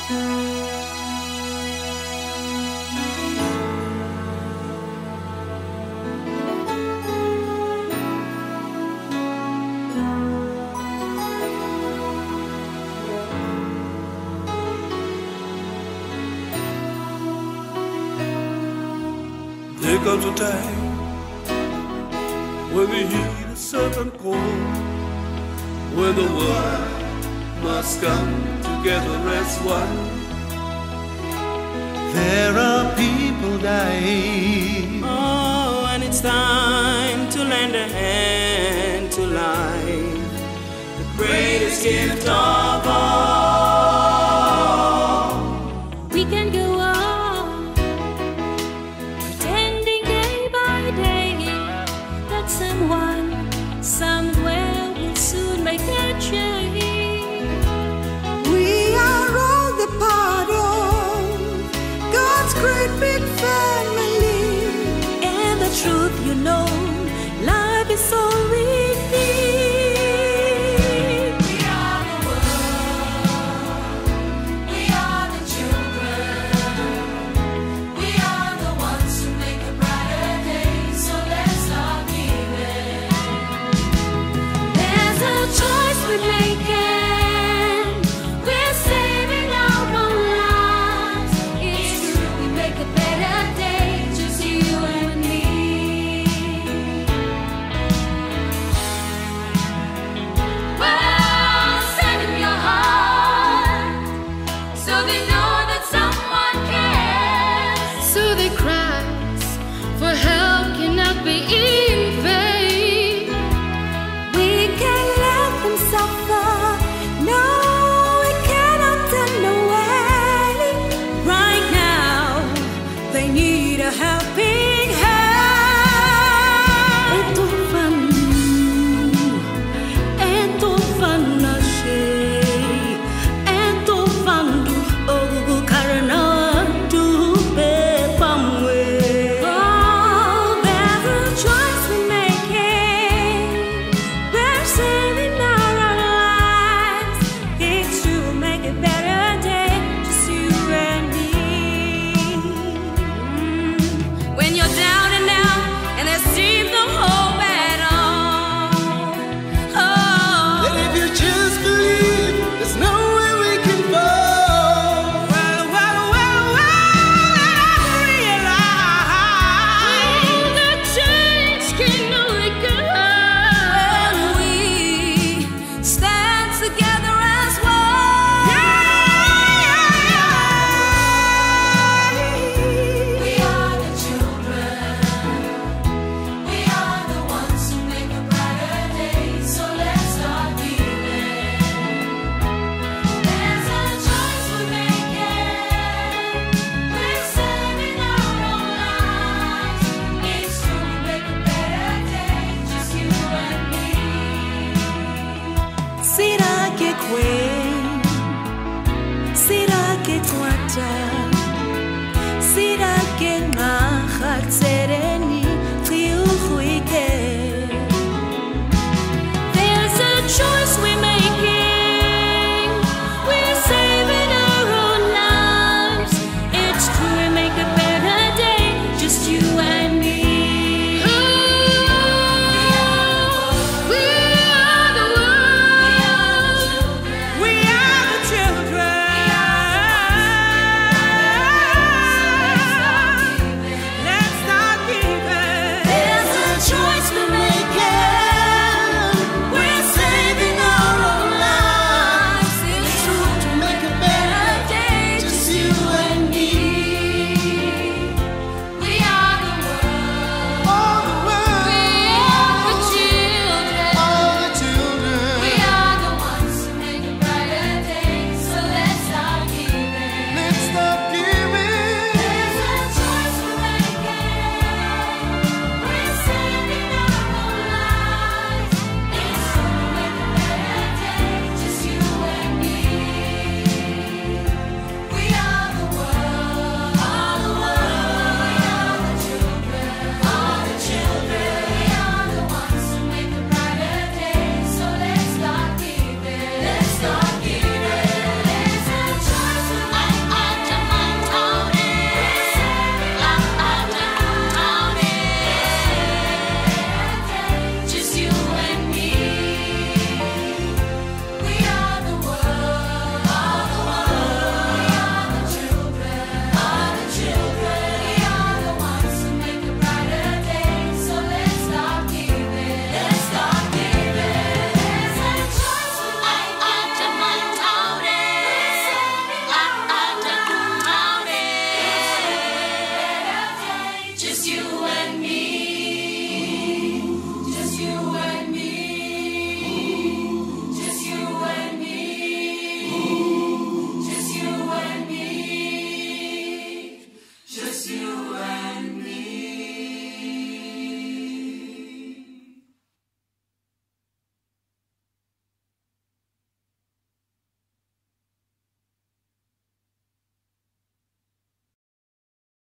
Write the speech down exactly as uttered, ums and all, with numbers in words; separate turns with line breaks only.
There comes a time when the heat is certain cold, when the world must come together as one.
There are people dying.
Oh, and it's time to lend a hand to life, the greatest gift of all.
We can go on pretending day by day that someone somewhere will soon make a change.
We are all the part of God's great big family,
And the truth, you know, life is so redeemed.
We are the world, we are the children, we are the ones who make a brighter day, so let's start giving.
There's a choice we're making.